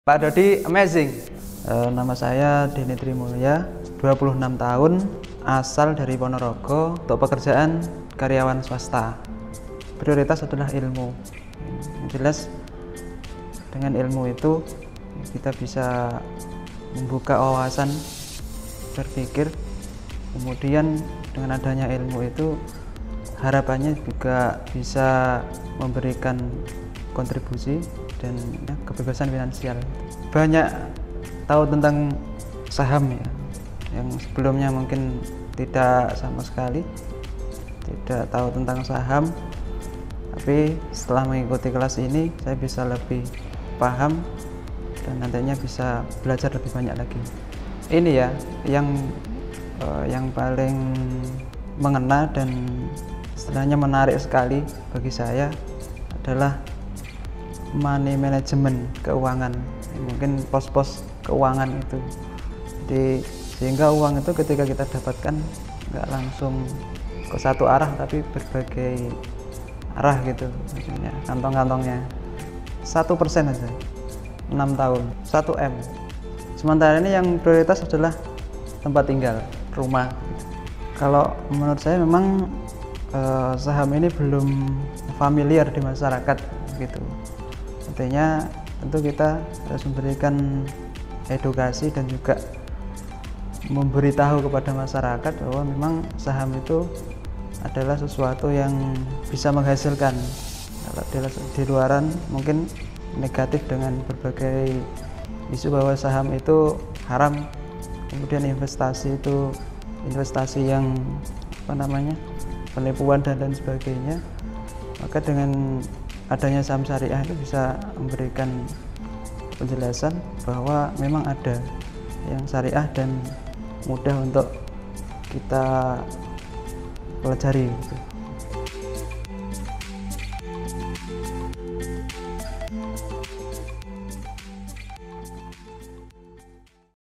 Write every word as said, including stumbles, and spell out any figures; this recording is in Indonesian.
Pak Dodi amazing. E, nama saya Denny Trimulya, dua puluh enam tahun, asal dari Ponorogo, untuk pekerjaan karyawan swasta. Prioritas adalah ilmu. Jelas dengan ilmu itu kita bisa membuka wawasan berpikir. Kemudian dengan adanya ilmu itu harapannya juga bisa memberikan kontribusi dan ya, kebebasan finansial. Banyak tahu tentang saham ya, yang sebelumnya mungkin tidak sama sekali tidak tahu tentang saham, tapi setelah mengikuti kelas ini saya bisa lebih paham dan nantinya bisa belajar lebih banyak lagi. Ini ya yang eh, yang paling mengena dan istilahnya menarik sekali bagi saya adalah money management, keuangan, mungkin pos-pos keuangan itu. Jadi sehingga uang itu ketika kita dapatkan nggak langsung ke satu arah tapi berbagai arah gitu, maksudnya kantong-kantongnya satu persen aja enam tahun satu M. Sementara ini yang prioritas adalah tempat tinggal, rumah. Kalau menurut saya memang eh, saham ini belum familiar di masyarakat gitu. Artinya tentu kita harus memberikan edukasi dan juga memberitahu kepada masyarakat bahwa memang saham itu adalah sesuatu yang bisa menghasilkan. Kalau di, di luaran mungkin negatif dengan berbagai isu bahwa saham itu haram, kemudian investasi itu investasi yang apa namanya penipuan dan lain sebagainya. Maka dengan adanya saham syariah itu bisa memberikan penjelasan bahwa memang ada yang syariah dan mudah untuk kita pelajari gitu.